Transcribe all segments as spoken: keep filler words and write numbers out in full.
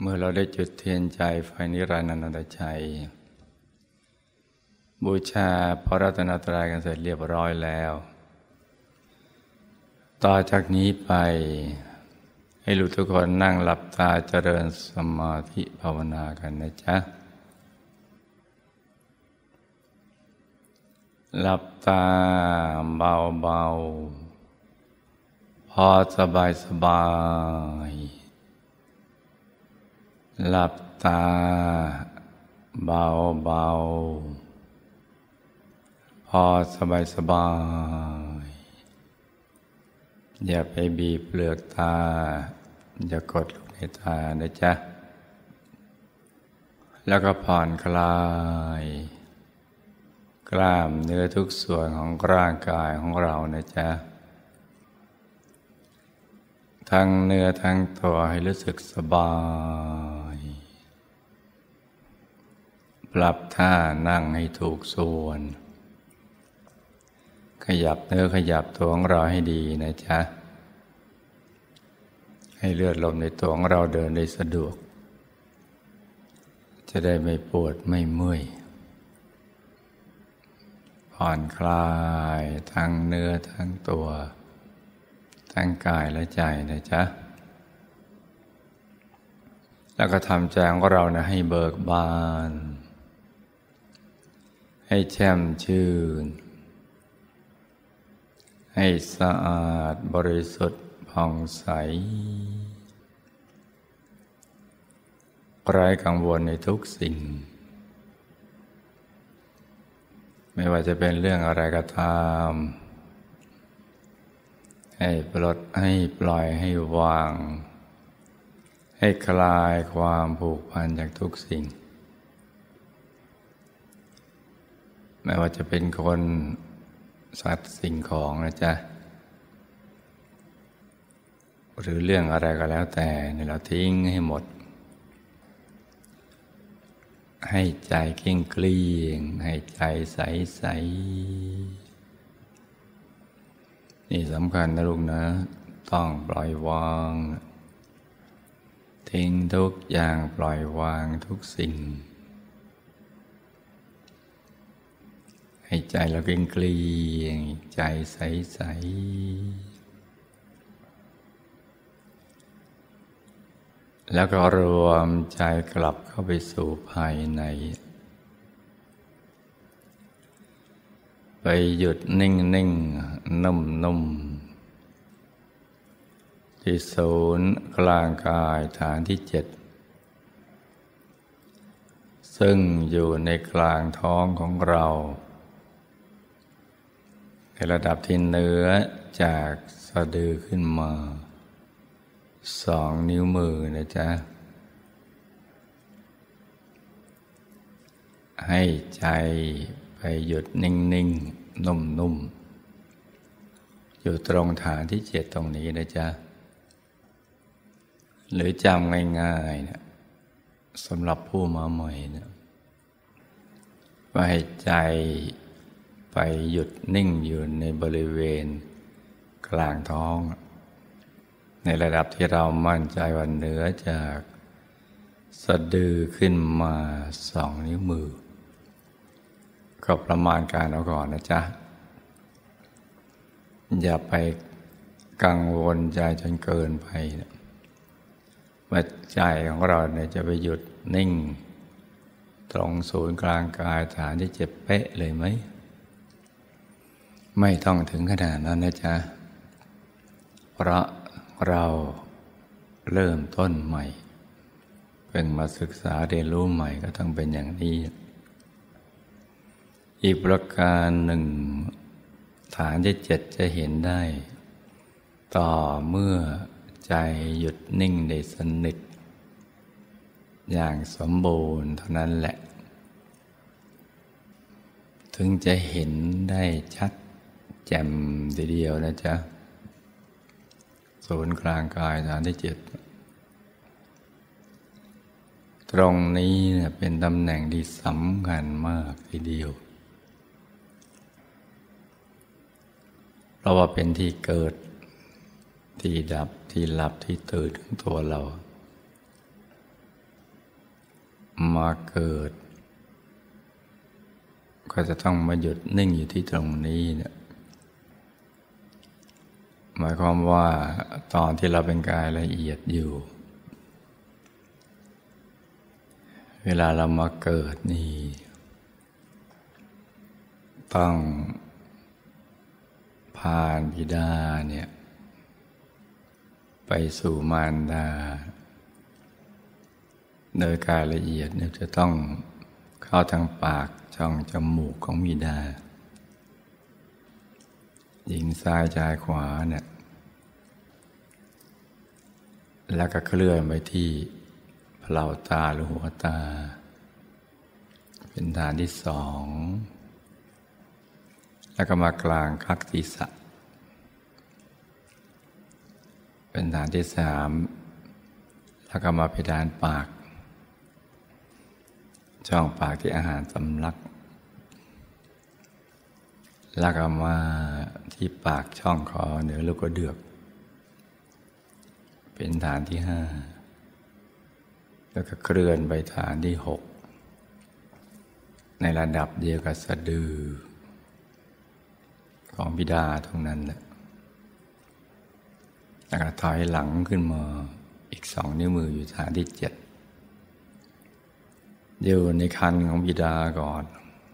มื่อเราได้จุดเทียนใจไฟนิรันดรใจบูชาพระรัตนตรัยกันเสร็จเรียบร้อยแล้วต่อจากนี้ไปให้ลูกทุกคนนั่งหลับตาเจริญสมาธิภาวนากันนะจ๊ะหลับตาเบาๆพอสบายสบายหลับตาเบาๆพอสบายสบายอย่าไปบีบเปลือกตาอย่ากดลูกในตานะจ๊ะแล้วก็ผ่อนคลายกล้ามเนื้อทุกส่วนของร่างกายของเรานะจ๊ะทั้งเนื้อทั้งตัวให้รู้สึกสบายปรับท่านั่งให้ถูกส่วนขยับเนื้อขยับตัวของเราให้ดีนะจ๊ะให้เลือดลมในตัวของเราเดินได้สะดวกจะได้ไม่ปวดไม่เมื่อยผ่อนคลายทั้งเนื้อทั้งตัวทั้งกายและใจนะจ๊ะแล้วก็ทำใจของเรานะให้เบิกบานให้แช่มชื่นให้สะอาดบริสุทธิ์ผ่องใสไร้กังวลในทุกสิ่งไม่ว่าจะเป็นเรื่องอะไรก็ตามให้ปลดให้ปล่อยให้วางให้คลายความผูกพันจากทุกสิ่งไม่ว่าจะเป็นคนสัตว์สิ่งของนะจ๊ะหรือเรื่องอะไรก็แล้วแต่เนี่ยเราทิ้งให้หมดให้ใจเกลี้ยงเกลี้ยงให้ใจใสใสนี่สำคัญนะลูกนะต้องปล่อยวางทิ้งทุกอย่างปล่อยวางทุกสิ่งให้ใจเราเกลี้ยงเกลี้ยงใจใสใสแล้วก็รวมใจกลับเข้าไปสู่ภายในไปหยุดนิ่งนิ่งนุ่มนุ่มที่ศูนย์กลางกายฐานที่เจ็ดซึ่งอยู่ในกลางท้องของเราในระดับที่เหนือจากสะดือขึ้นมาสองนิ้วมือนะจ๊ะให้ใจไปหยุดนิ่งๆนุ่มๆอยู่ตรงฐานที่เจ็ดตรงนี้นะจ๊ะหรือจำง่ายๆนะสำหรับผู้มาใหม่นะว่าให้ใจไปหยุดนิ่งอยู่ในบริเวณกลางท้องในระดับที่เรามั่นใจว่าเหนือจากสะดือขึ้นมาสองนิ้วมือก็ประมาณการเอาก่อนนะจ๊ะอย่าไปกังวลใจจนเกินไปนะว่าใจของเราเนี่ยจะไปหยุดนิ่งตรงศูนย์กลางกายฐานที่เจ็บเป๊ะเลยไหมไม่ต้องถึงขนาดนั้นนะจ๊ะเพราะเราเริ่มต้นใหม่เพิ่งมาศึกษาเรียนรู้ใหม่ก็ต้องเป็นอย่างนี้อีกประการหนึ่งฐานที่เจ็ดจะเห็นได้ต่อเมื่อใจหยุดนิ่งได้สนิทอย่างสมบูรณ์เท่านั้นแหละถึงจะเห็นได้ชัดแจ่มทีเดียวนะจ๊ะศูนย์กลางกายฐานที่เจ็ดตรงนี้เนี่ยเป็นตำแหน่งที่สำคัญมากทีเดียวเพราะว่าเป็นที่เกิดที่ดับที่หลับที่ตื่นของตัวเรามาเกิดก็จะต้องมาหยุดนิ่งอยู่ที่ตรงนี้เนี่ยหมายความว่าตอนที่เราเป็นกายละเอียดอยู่เวลาเรามาเกิดนี่ต้องพาบิดาเนี่ยไปสู่มารดาโดยกายละเอียดเนี่ยจะต้องเข้าทางปากช่องจมูกของบิดาหญิงซ้ายชายขวาเนี่ยแล้วก็เคลื่อนไปที่เปล่าตาหรือหัวตาเป็นฐานที่สองแล้วก็มากลางคักศีรษะเป็นฐานที่สามแล้วก็มาเพดานปากช่องปากที่อาหารสำลักแล้วก็มาที่ปากช่องคอเหนือลูกกระเดือกเป็นฐานที่ห้าแล้วก็เคลื่อนไปฐานที่หกในระดับเดียวกับสะดือของบิดาตรงนั้นแหละแล้วก็ถอยหลังขึ้นมาอีกสองนิ้วมืออยู่ฐานที่เจ็ดอยู่ในคันของบิดาก่อน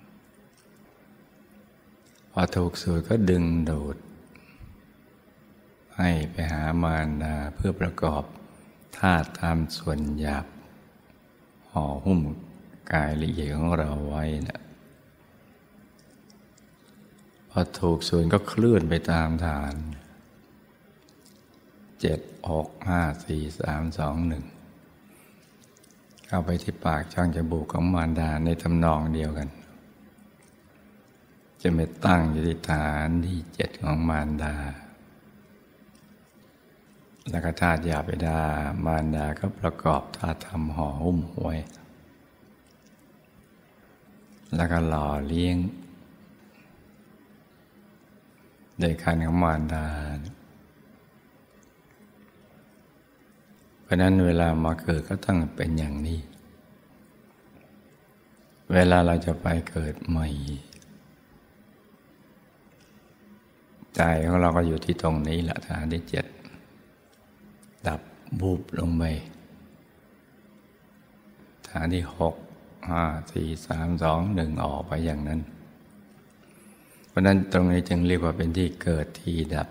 พอถูกสูดก็ดึงดูดให้ไปหามารดาเพื่อประกอบธาตุตามส่วนหยาบห่อหุ้มกายละเอียดของเราไว้นะพอถูกสูดก็เคลื่อนไปตามฐานเจ็ดหกห้าสี่สามสองหนึ่งเข้าไปที่ปากช่องจมูกของมารดาในทำนองเดียวกันจะไม่ตั้งอยู่ที่ฐานที่เจ็ดของมารดาแล้วก็ธาตุหยาบบิดามารดาก็ประกอบธาตุธรรมห่อหุ้มไว้แล้วก็หล่อเลี้ยงโดยคันของมารดาเพราะนั้นเวลามาเกิดก็ต้องเป็นอย่างนี้เวลาเราจะไปเกิดใหม่ใจของเราก็อยู่ที่ตรงนี้แหละฐานที่เจ็ดดับบูบลงไปฐานที่หกห้าสี่สามสองหนึ่งออกไปอย่างนั้นเพราะนั้นตรงนี้จึงเรียกว่าเป็นที่เกิดที่ดับ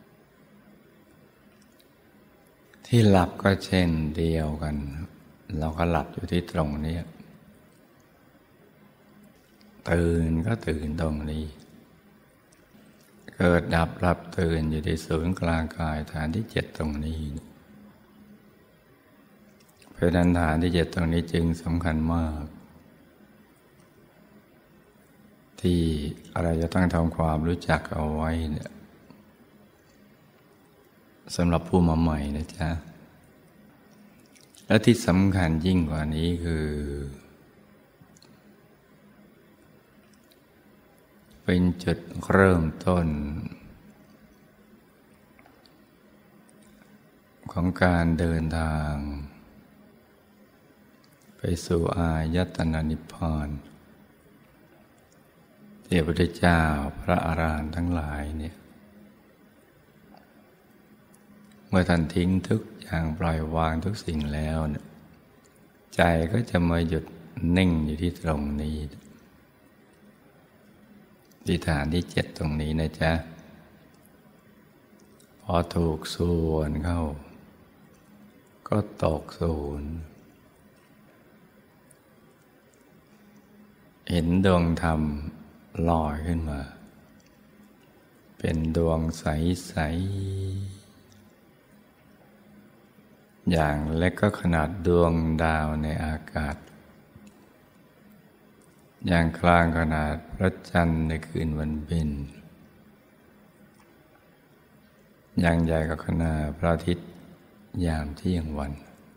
ที่หลับก็เช่นเดียวกันเราก็หลับอยู่ที่ตรงนี้ตื่นก็ตื่นตรงนี้เกิดดับหลับตื่นอยู่ที่ศูนย์กลางกายฐานที่เจ็ดตรงนี้เพราะนั้นฐานที่เจ็ดตรงนี้จึงสำคัญมากที่เราจะต้องทำความรู้จักเอาไว้เนี่ยสำหรับผู้มาใหม่นะจ๊ะและที่สำคัญยิ่งกว่านี้คือเป็นจุดเริ่มต้นของการเดินทางไปสู่อายตนะนิพพานที่พระพุทธเจ้าพระอรหันต์ทั้งหลายเนี่ยเมื่อท่านทิ้งทุกอย่างปล่อยวางทุกสิ่งแล้วเนี่ยใจก็จะมาหยุดนิ่งอยู่ที่ตรงนี้ที่ฐานที่เจ็ดตรงนี้นะจ๊ะพอถูกส่วนเข้าก็ตกศูนย์เห็นดวงธรรมลอยขึ้นมาเป็นดวงใสๆอย่างเล็กก็ขนาดดวงดาวในอากาศอย่างกลางขนาดพระจันทร์ในคืนวันเพ็ญอย่างใหญ่ก็ขนาดพระอาทิตย์ยามเที่ยงวัน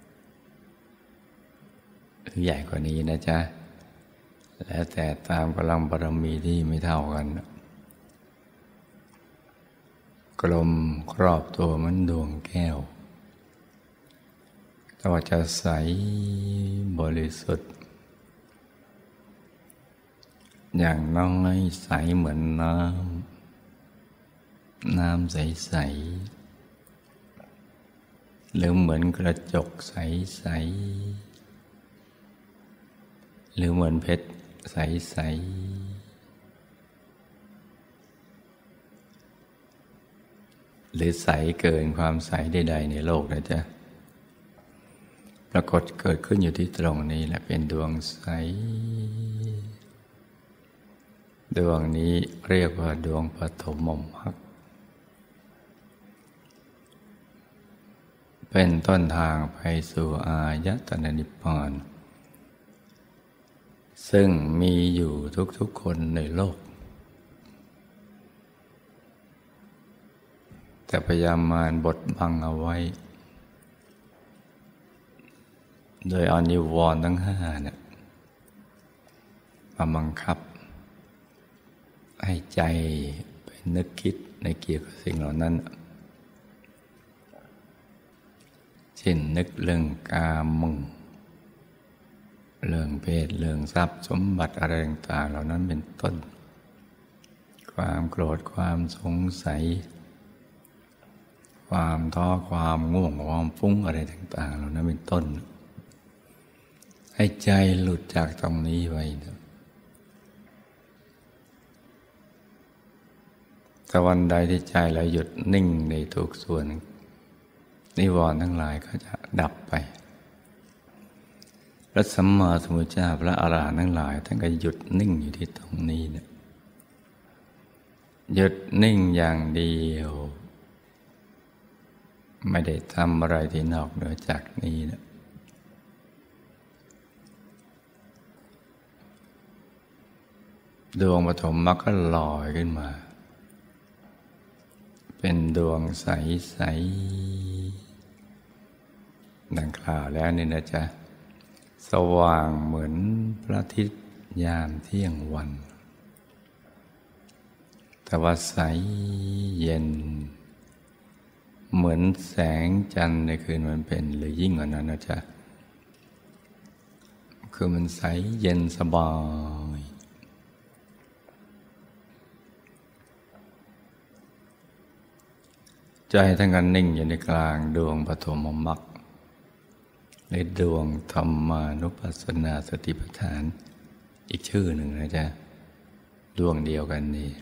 หรือใหญ่กว่านี้นะจ๊ะแล้วแต่ตามกำลังบารมีที่ไม่เท่ากันกลมครอบตัวเหมือนดวงแก้วแต่ว่าจะใสบริสุทธิ์อย่างน้อยใสเหมือนน้ำน้ำใสๆหรือเหมือนกระจกใสๆหรือเหมือนเพชรใสๆหรือใสเกินความใสใดๆในโลกนะจ๊ะปรากฏเกิดขึ้นอยู่ที่ตรงนี้แหละเป็นดวงใสดวงนี้เรียกว่าดวงปฐมมรรคเป็นต้นทางไปสู่อายตนะนิพพานซึ่งมีอยู่ทุกๆคนในโลกแต่พยายามมารบดบังเอาไว้โดยเอานิวรณ์ทั้งห้าเนี่ยมาบังคับให้ใจไปนึกคิดในเกี่ยวกับสิ่งเหล่านั้นเช่นนึกเรื่องกามงเรื่องเพศเรื่องทรัพย์สมบัติอะไรต่างๆเหล่านั้นเป็นต้นความโกรธความสงสัยความท้อความง่วงความฟุ้งอะไรต่างๆเหล่านั้นเป็นต้นให้ใจหลุดจากตรงนี้ไว้นะแต่วันใดที่ใจเราหยุดนิ่งในทุกส่วนนิวรณ์ทั้งหลายก็จะดับไปพระสัมมาสัมพุทธเจ้าพระอรหันต์ทั้งหลายท่านก็หยุดนิ่งอยู่ที่ตรงนี้เนี่ยหยุดนิ่งอย่างเดียวไม่ได้ทำอะไรที่นอกเหนือจากนี้นะดวงปฐมมรรคก็ลอยขึ้นมาเป็นดวงใสๆดังกล่าวแล้วนี่นะจ๊ะสว่างเหมือนพระอาทิตย์ยามเที่ยงวันแต่ว่าใสเย็นเหมือนแสงจันทร์ในคืนวันเพ็ญหรือยิ่งกว่านั้นนะจ๊ะคือมันใสเย็นสบายใจทั้งกันนิ่งอยู่ในกลางดวงปฐมมรรคในดวงธรรมานุปัสสนาสติปัฏฐานอีกชื่อหนึ่งนะจ๊ะดวงเดียวกันนี่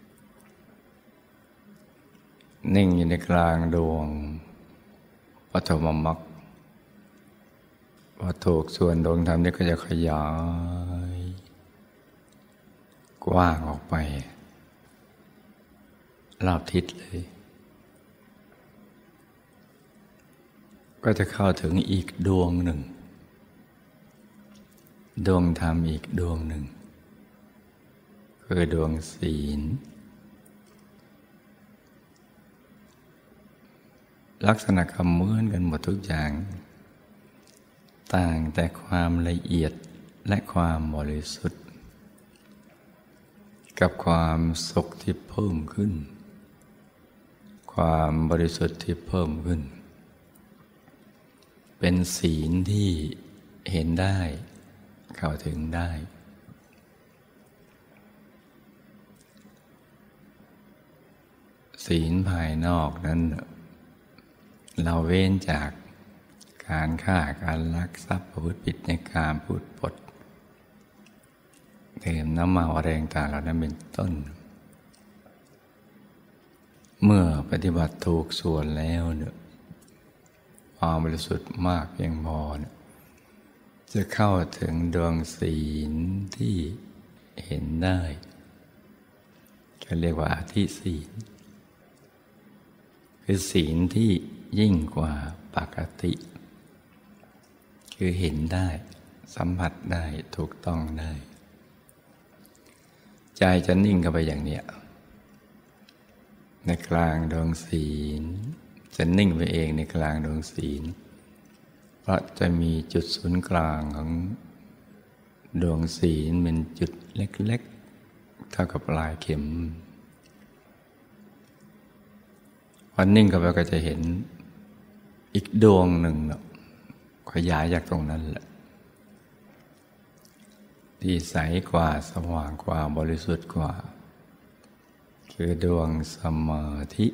นิ่งอยู่ในกลางดวงปฐมมรรคพอถูกส่วนดวงธรรมนี้ก็จะขยายกว้างออกไปรอบทิศเลยก็จะเข้าถึงอีกดวงหนึ่งดวงธรรมอีกดวงหนึ่งคือดวงศีลลักษณะคำเหมือนกันหมดทุกอย่างต่างแต่ความละเอียดและความบริสุทธิ์กับความสุขที่เพิ่มขึ้นความบริสุทธิ์ที่เพิ่มขึ้นเป็นศีลที่เห็นได้เข้าถึงได้ศีลภายนอกนั้นเราเว้นจากการฆ่าการลักทรัพย์ประพฤติผิดในกามพูดปดดื่มน้ำเมาอะไรต่างๆเหล่านั้นเป็นต้นเมื่อปฏิบัติถูกส่วนแล้วเนี่ยความบริสุทธิ์มากเพียงพอเนี่ยจะเข้าถึงดวงศีลที่เห็นได้จะเรียกว่าอธิศีลคือศีลที่ยิ่งกว่าปกติคือเห็นได้สัมผัสได้ถูกต้องได้ใจจะนิ่งเข้าไปอย่างเนี้ยในกลางดวงศีลจะนิ่งไปเองในกลางดวงศีลเพราะจะมีจุดศูนย์กลางของดวงศีลเป็นจุดเล็กๆเท่ากับปลายเข็มพอนิ่งเข้าไปก็จะเห็นอีกดวงหนึ่งขยายจากตรงนั้นแหละ ทที่ใสกว่าสว่างกว่าบริสุทธิ์กว่าคือดวงสมาธิ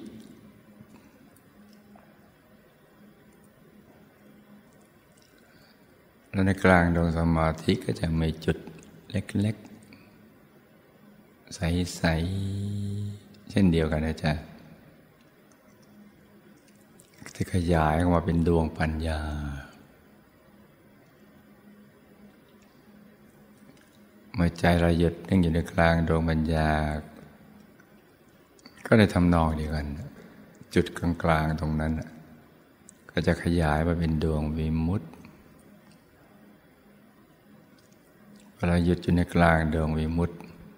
แล้วในกลางดวงสมาธิก็จะมีจุดเล็กๆใสๆเช่นเดียวกันนะจ๊ะที่ขยายออกมาเป็นดวงปัญญาเมื่อใจเราหยุดนิ่งอยู่ในกลางดวงปัญญาก็ได้ทำนองเดียวกันจุดกลางๆตรงนั้นก็จะขยายมาเป็นดวงวิมุตติเวลาหยุดอยู่ในกลางดวงวิมุตติ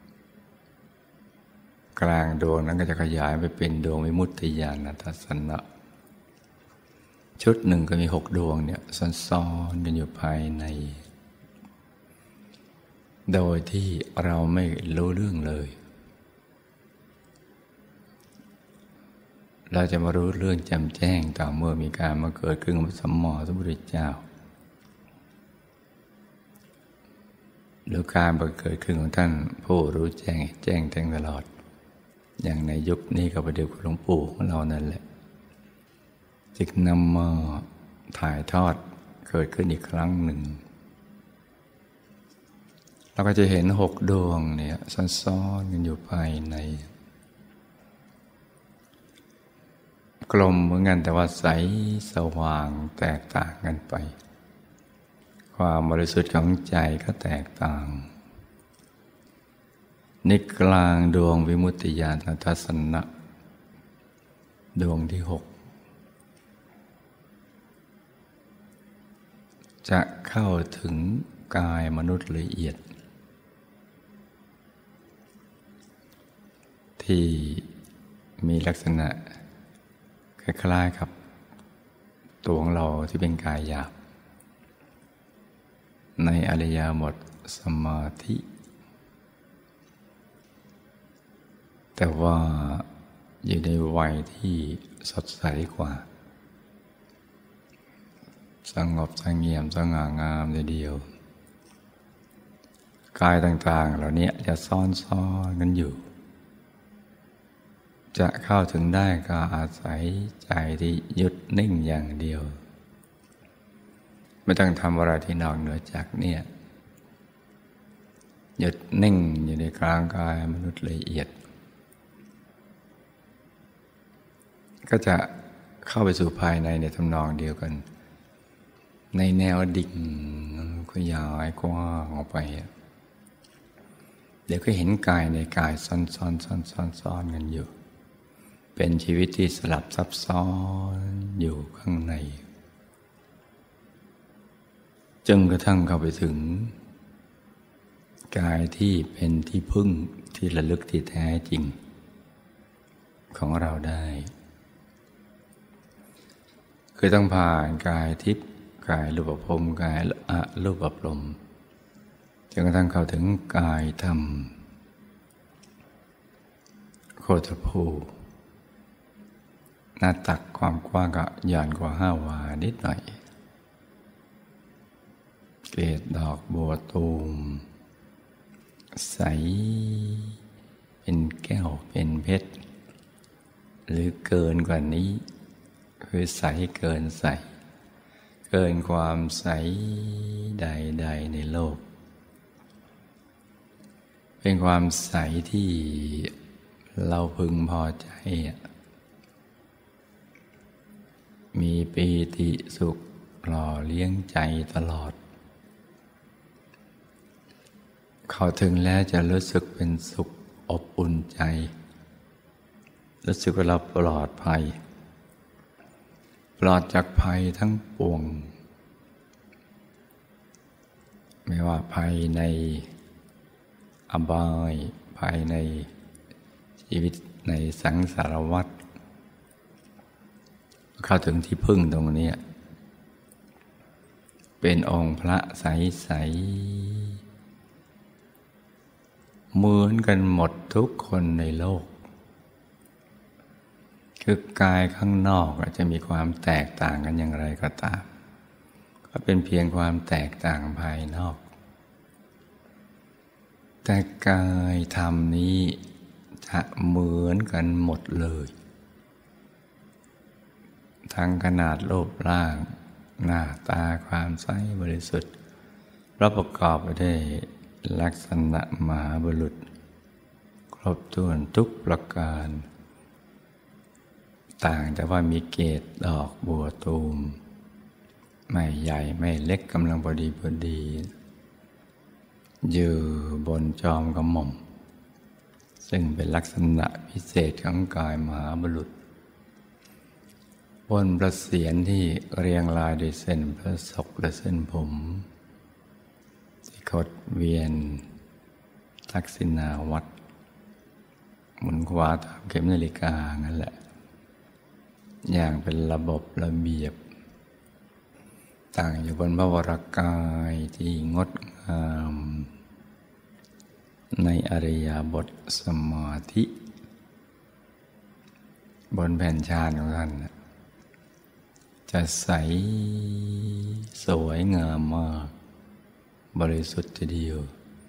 กลางดวงนั้นก็จะขยายไปเป็นดวงวิมุตติญาณทัศนะชุดหนึ่งก็มีหกดวงเนี่ยซ้อนๆกันอยู่ภายในโดยที่เราไม่รู้เรื่องเลยเราจะมารู้เรื่องแจ่มแจ้งต่อเมื่อมีการมาเกิดขึ้นของพระสัมมาสัมพุทธเจ้าหรือการบังเกิดขึ้นของท่านผู้รู้แจ้งแจ้งแทงตลอดอย่างในยุคนี้กับประเดี๋ยวหลวงปู่ของเรานั่นแหละจึงนำมาถ่ายทอดเกิดขึ้นอีกครั้งหนึ่งเราก็จะเห็นหกดวงเนี่ยซ้อนๆกันอยู่ภายในกลมเหมือนกันแต่ว่าใสสว่างแตกต่างกันไปความบริสุทธิ์ของใจก็แตกต่างในกลางดวงวิมุตติญาณทัศนะดวงที่หกจะเข้าถึงกายมนุษย์ละเอียดที่มีลักษณะคล้ายๆกับตัวของเราที่เป็นกายหยาบในอริยบทสมาธิแต่ว่าอยู่ในวัยที่สดใสกว่าสงบสงเงียมสง่างามทีเดียวกายต่างๆเหล่านี้จะซ้อนๆกันอยู่จะเข้าถึงได้ก็อาศัยใจที่หยุดนิ่งอย่างเดียวไม่ต้องทำอะไรที่นอกเหนือจากเนี่ยหยุดนิ่งอยู่ในกลางกายมนุษย์ละเอียดก็จะเข้าไปสู่ภายในในทำนองเดียวกันในแนวดิ่งขยายกว้างออกไปเดี๋ยวก็เห็นกายในกายซ้อนๆๆๆกันอยู่เป็นชีวิตที่สลับซับซ้อนอยู่ข้างในจนกระทั่งเข้าไปถึงกายที่เป็นที่พึ่งที่ระลึกที่แท้จริงของเราได้คือต้องผ่านกายทิพย์กายรูปภพกายอรูปพรหมจนกระทั่งเข้าถึงกายธรรมโคตรภูหน้าตักความกว้างก็ย่านกว่าห้าวานิดหน่อยเกศดอกบัวตูมใสเป็นแก้วเป็นเพชรหรือเกินกว่านี้คือใสเกินใสเกินความใสใดๆในโลกเป็นความใสที่เราพึงพอใจมีปีติสุขหล่อเลี้ยงใจตลอดเข้าถึงแล้วจะรู้สึกเป็นสุขอบอุ่นใจรู้สึกว่าเราปลอดภัยปลอดจากภัยทั้งปวงไม่ว่าภัยในอบายภัยในชีวิตในสังสารวัฏเข้าถึงที่พึ่งตรงนี้เป็นองค์พระใสๆเหมือนกันหมดทุกคนในโลกคือกายข้างนอกอาจจะมีความแตกต่างกันอย่างไรก็ตามก็เป็นเพียงความแตกต่างภายนอกแต่กายธรรมนี้จะเหมือนกันหมดเลยทั้งขนาดรูปร่างหน้าตาความใสบริสุทธิ์ประกอบไปด้วยลักษณะมหาบุรุษครบถ้วนทุกประการต่างแต่ว่ามีเกศดอกบัวตูมไม่ใหญ่ไม่เล็กกำลังพอดีพอดีอยู่บนจอมกระหม่อมซึ่งเป็นลักษณะพิเศษของกายมหาบุรุษบนประเสียรที่เรียงรายด้วยเส้นพระศกและเส้นผมที่คดเวียนทักษิณาวัตรหมุนขวาตามเข็มนาฬิกานั่นแหละอย่างเป็นระบบระเบียบต่างอยู่บนพระวรกายที่งดงามในอริยบทสมาธิบนแผ่นชาญของท่านจะใสสวยงามมากบริสุทธิ์ทีเดียว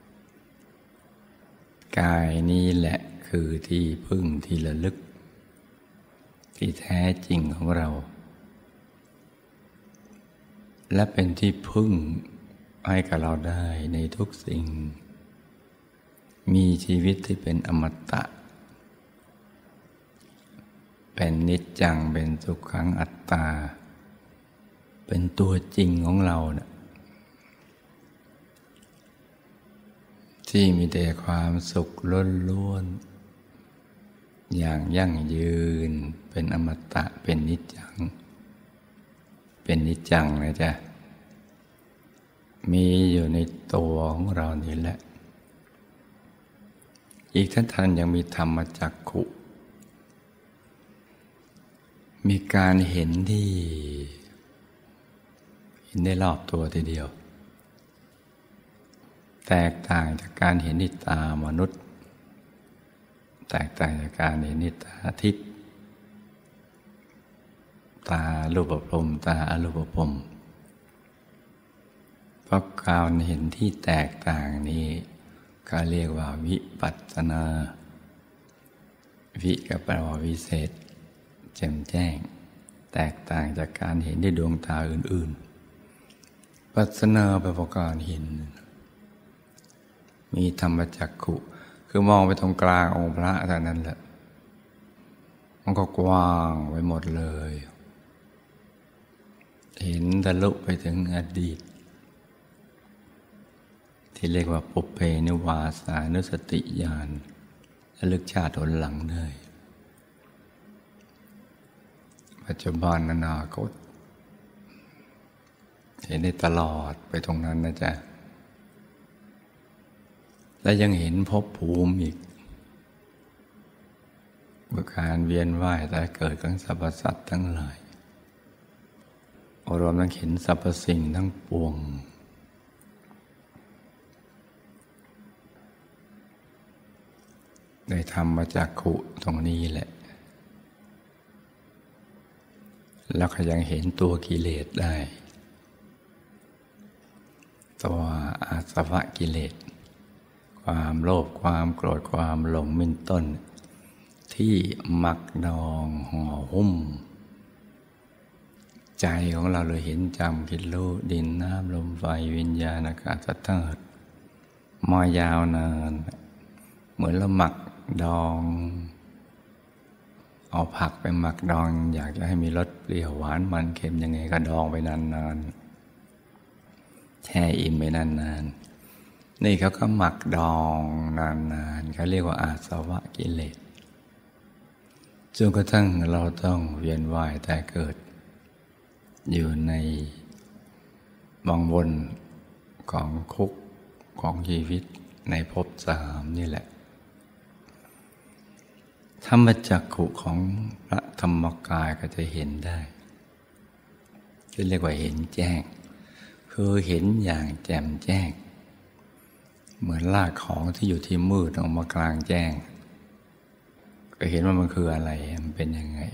กายนี้แหละคือที่พึ่งที่ระลึกที่แท้จริงของเราและเป็นที่พึ่งให้กับเราได้ในทุกสิ่งมีชีวิตที่เป็นอมตะเป็นนิจจังเป็นสุขังอัตตาเป็นตัวจริงของเราเนี่ยที่มีแต่ความสุขล้วนๆอย่างยั่งยืนเป็นอมตะเป็นนิจจังเป็นนิจจังนะจ๊ะมีอยู่ในตัวของเรานี่แหละอีกท่านท่านยังมีธรรมจักขุมีการเห็นที่เห็นได้รอบตัวทีเดียวแตกต่างจากการเห็นด้วยตามนุษย์แตกต่างจากการเห็นด้วยตาทิพย์ตารูปพรหมตาอรูปพรหมเพราะการเห็นที่แตกต่างนี้ก็เรียกว่าวิปัสสนาวิก็แปลว่าวิเศษแจ่มแจ้งแตกต่างจากการเห็นด้วยดวงตาอื่นๆปัสสนาแปลว่าการเห็นมีธรรมจักขุคือมองไปตรงกลางองค์พระเท่านั้นแหละมันก็กว้างไว้หมดเลยเห็นทะลุไปถึงอดีตที่เรียกว่าปุพเพนิวาสานุสติญาณระลึกชาติหนหลังได้ปัจจุบันอนาคตเห็นได้ตลอดไปตรงนั้นนะจ๊ะและยังเห็นภพภูมิอีกการเวียนว่ายแต่เกิดของสรรพสัตว์ทั้งหลายรวมทั้งเห็นสรรพสิ่งทั้งปวงได้ธรรมจักขุตรงนี้แหละแล้วก็ยังเห็นตัวกิเลสได้ตัวอาสวะกิเลสความโลภความโกรธความหลงเป็นต้นที่หมักดองห่อหุ้มใจของเราเลยเห็นจำคิดรู้ดินน้ำลมไฟวิญญาณอากาศธาตุมายาวนานเหมือนเราหมักดองเอาผักไปหมักดองอยากจะให้มีรสเปรี้ยวหวานมันเค็มยังไงก็ดองไปนานๆแช่อิ่มไปนานๆนี่เขาก็หมักดองนานๆเขาเรียกว่าอาสวะกิเลสจนกระทั่งเราต้องเวียนว่ายแต่เกิดอยู่ในวังวนของคุกของชีวิตในภพสามนี่แหละธรรมจักขุของพระธรรมกายก็จะเห็นได้ที่เรียกว่าเห็นแจ้งคือเห็นอย่างแจ่มแจ้งเหมือนลากของที่อยู่ที่มืดออกมากลางแจ้งก็เห็นว่ามันคืออะไรมันเป็นยังไง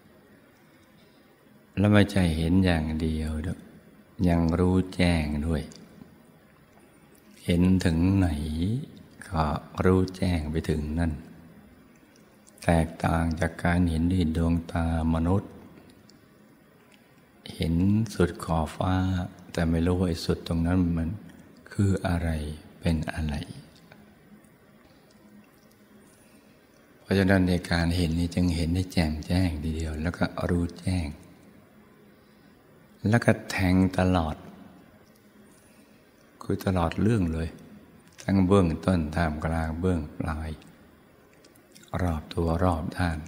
แล้วไม่ใช่เห็นอย่างเดียวด้วยยังรู้แจ้งด้วยเห็นถึงไหนก็ก็รู้แจ้งไปถึงนั่นแตกต่างจากการเห็นด้วยดวงตามนุษย์เห็นสุดขอบฟ้าแต่ไม่รู้ว่าไอ้สุดตรงนั้นมันคืออะไรเป็นอะไรเพราะฉะนั้นในการเห็นนี้จึงเห็นได้แจ่มแจ้งทีเดียวแล้วก็รู้แจ้งแล้วก็แทงตลอดคือตลอดเรื่องเลยทั้งเบื้องต้นท่ามกลางเบื้องปลายรอบตัวรอบด้าน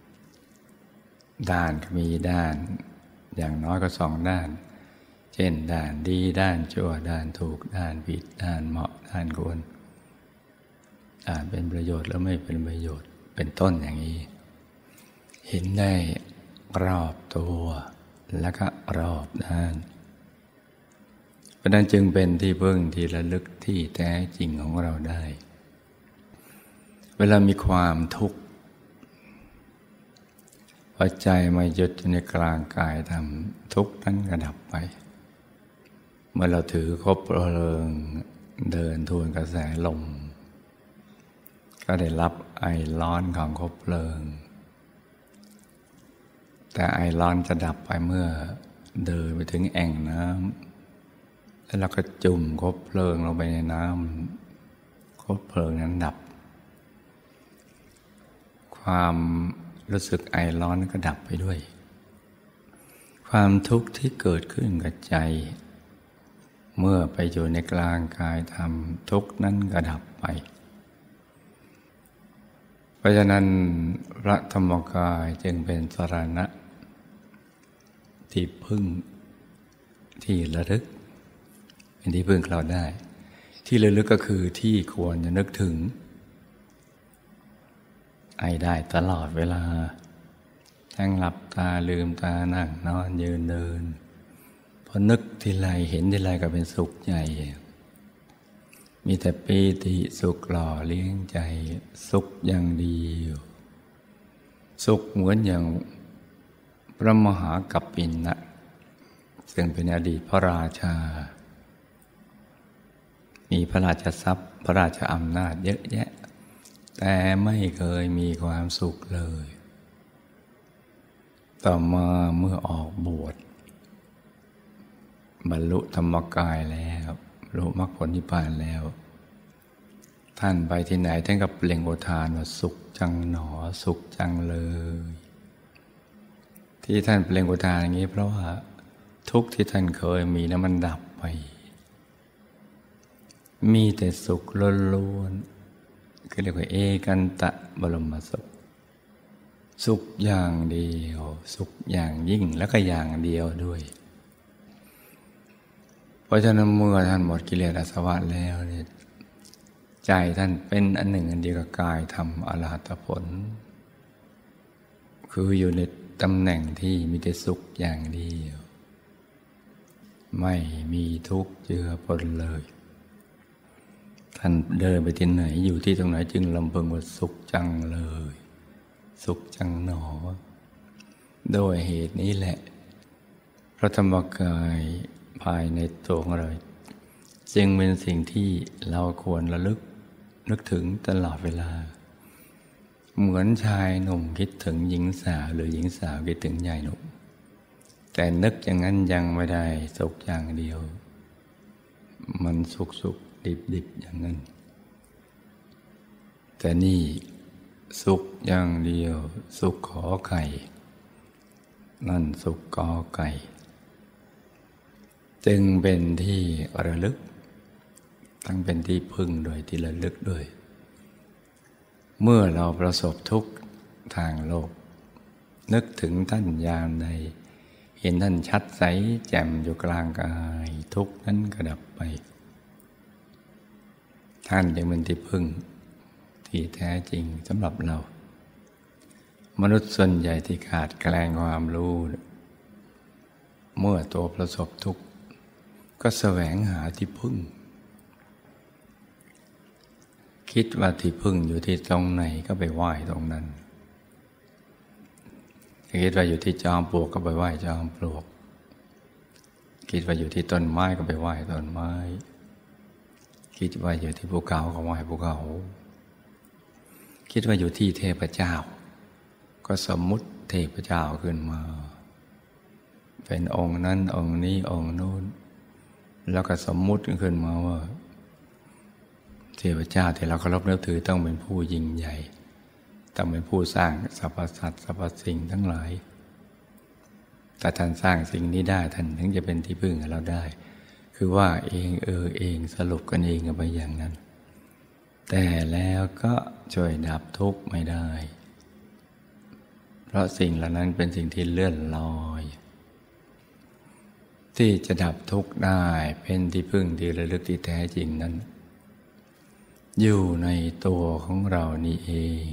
ด้านก็มีด้านอย่างน้อยก็สองด้านเช่นด้านดีด้านชั่วด้านถูกด้านผิดด้านเหมาะด้านควรด้านเป็นประโยชน์แล้วไม่เป็นประโยชน์เป็นต้นอย่างนี้เห็นได้รอบตัวแล้วก็รอบด้านเพราะนั้นจึงเป็นที่พึ่งที่ระลึกที่แท้จริงของเราได้เวลามีความทุกข์พอใจมาหยุดอยู่ในกลางกายทำทุกข์นั้นก็ดับไปเมื่อเราถือคบเพลิงเดินทวนกระแสลมก็ได้รับไอร้อนของคบเพลิงแต่ไอร้อนจะดับไปเมื่อเดินไปถึงแอ่งน้ำแล้วเราก็จุ่มคบเพลิงลงไปในน้ำคบเพลิงนั้นดับความรู้สึกไอร้อนก็ดับไปด้วยความทุกข์ที่เกิดขึ้นกับใจเมื่อไปอยู่ในกลางกายธรรมทุกข์นั้นก็ดับไปเพราะฉะนั้นพระธรรมกายจึงเป็นสรณะที่พึ่งที่ระลึกเป็นที่พึ่งเราได้ที่ระลึกก็คือที่ควรจะนึกถึงไอได้ตลอดเวลาทั้งหลับตาลืมตานั่งนอนยืนเดินพอนึกทีไรเห็นทีไรก็เป็นสุขใจมีแต่ปีติสุขหล่อเลี้ยงใจสุขอย่างเดียวสุขเหมือนอย่างพระมหากัปปินะซึ่งเป็นอดีตพระราชามีพระราชทรัพย์พระราชอำนาจเยอะแยะแต่ไม่เคยมีความสุขเลยต่อมาเมื่อออกบวชบรรลุธรรมกายแล้วบรรลุมรรคผลนิพพานแล้วท่านไปที่ไหนท่านก็เปล่งอุทานว่าสุขจังหนอสุขจังเลยที่ท่านเปล่งอุทานอย่างนี้เพราะว่าทุกข์ที่ท่านเคยมีนั้นมันดับไปมีแต่สุขล้วนๆคือเรียกว่าเอกันตะบรมสุขสุขอย่างเดียวสุขอย่างยิ่งแล้วก็อย่างเดียวด้วยเพราะฉะนั้นเมื่อท่านหมดกิเลสอาสวะแล้วเนี่ยใจท่านเป็นอันหนึ่งอันเดียวกับกายธรรมอรหัตผลคืออยู่ในตำแหน่งที่มีแต่สุขอย่างเดียวไม่มีทุกข์เจือปนเลยท่านเดินไปที่ไหนอยู่ที่ตรงไหนจึงลำพึงว่าสุขจังเลยสุขจังหนอโดยเหตุนี้แหละพระธรรมกายภายในตัวของเราจึงเป็นสิ่งที่เราควรระลึกนึกถึงตลอดเวลาเหมือนชายหนุ่มคิดถึงหญิงสาวหรือหญิงสาวคิดถึงชายหนุ่มแต่นึกอย่างนั้นยังไม่ได้สุขอย่างเดียวมันสุขสุขดิบดิบอย่างนั้นแต่นี่สุขอย่างเดียวสุขขอไข่นั่นสุขกอไก่จึงเป็นที่ระลึกทั้งเป็นที่พึ่งโดยที่ระลึกด้วยเมื่อเราประสบทุกข์ทางโลกนึกถึงท่านยามใดเห็นท่านชัดใสแจ่มอยู่กลางกายทุกข์นั้นก็ดับไปท่านจึงเป็นที่พึ่งที่แท้จริงสำหรับเรามนุษย์ส่วนใหญ่ที่ขาดแคลนความรู้เมื่อตัวประสบทุกข์ก็แสวงหาที่พึ่งคิดว่าที่พึ่งอยู่ที่ตรงไหนก็ไปไหว้ตรงนั้นคิดว่าอยู่ที่จอมปลวกก็ไปไหว้จอมปลวกคิดว่าอยู่ที่ต้นไม้ก็ไปไหว้ต้นไม้คิดว่าอยู่ที่ภูเขาก็ไหว้ภูเขาคิดว่าอยู่ที่เทพเจ้าก็สมมุติเทพเจ้าขึ้นมาเป็นองค์นั้นองค์นี้องค์นู้นแล้วก็สมมุติขึ้นมาว่าเทพเจ้าที่เราเคารพนับถือต้องเป็นผู้ยิ่งใหญ่ต้องเป็นผู้สร้างสรรพสัตว์สรรพสิ่งทั้งหลายแต่ท่านสร้างสิ่งนี้ได้ท่านถึงจะเป็นที่พึ่งให้เราได้คือว่าเองเออเองสรุปกันเองกันไปอย่างนั้นแต่แล้วก็ช่วยดับทุกข์ไม่ได้เพราะสิ่งเหล่านั้นเป็นสิ่งที่เลื่อนลอยที่จะดับทุกข์ได้เป็นที่พึ่งที่ระลึกที่แท้จริงนั้นอยู่ในตัวของเรานี่เอง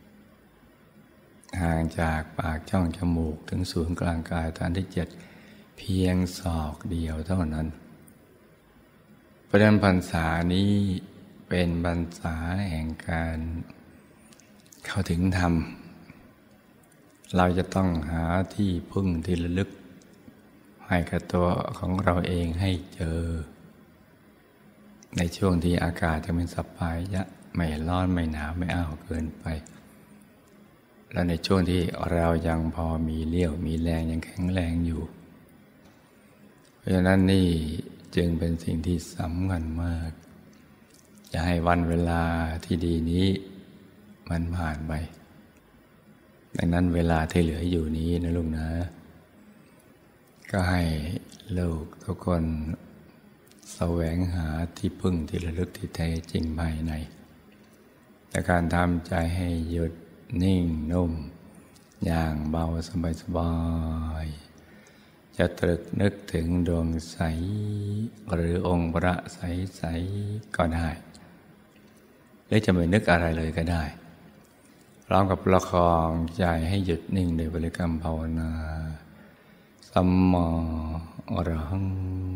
ห่างจากปากช่องจมูกถึงศูนย์กลางกายฐานที่เจ็ดเพียงศอกเดียวเท่านั้นเพราะฉะนั้นพรรษานี้เป็นพรรษาแห่งการเข้าถึงธรรมเราจะต้องหาที่พึ่งที่ระลึกให้กับตัวของเราเองให้เจอในช่วงที่อากาศจะเป็นสบายยะไม่ร้อนไม่หนาวไม่อ้าวเกินไปและในช่วงที่เรายังพอมีเลี้ยวมีแรงยังแข็งแรงอยู่เพราะฉะนั้นนี่จึงเป็นสิ่งที่สำคัญมากจะให้วันเวลาที่ดีนี้มันผ่านไปดังนั้นเวลาที่เหลืออยู่นี้นะลูกนะก็ให้ลูกทุกคนแสวงหาที่พึ่งที่ระลึกที่แท้จริงภายในแต่การทำใจให้หยุดนิ่งนุ่มอย่างเบาสบายๆจะตรึกนึกถึงดวงใสหรือองค์พระใสๆก็ได้หรือจะไม่นึกอะไรเลยก็ได้พร้อมกับประคองใจให้หยุดนิ่งโดยบริกรรมภาวนาสัมมาอรหัง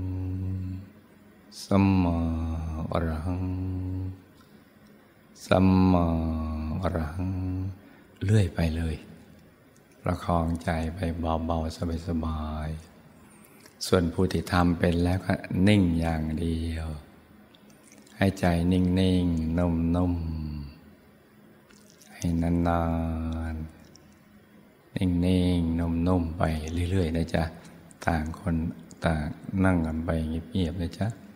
สัมมาอรหังสัมมาอรหังเลื่อยไปเลยประคองใจไปเบาๆสบายๆส่วนผู้ที่ทำเป็นแล้วก็นิ่งอย่างเดียวให้ใจนิ่งๆนุ่มๆให้นานๆนิ่งๆนุ่มๆไปเรื่อยๆนะจ๊ะต่างคนต่างนั่งกันไปเงียบๆนะจ๊ะ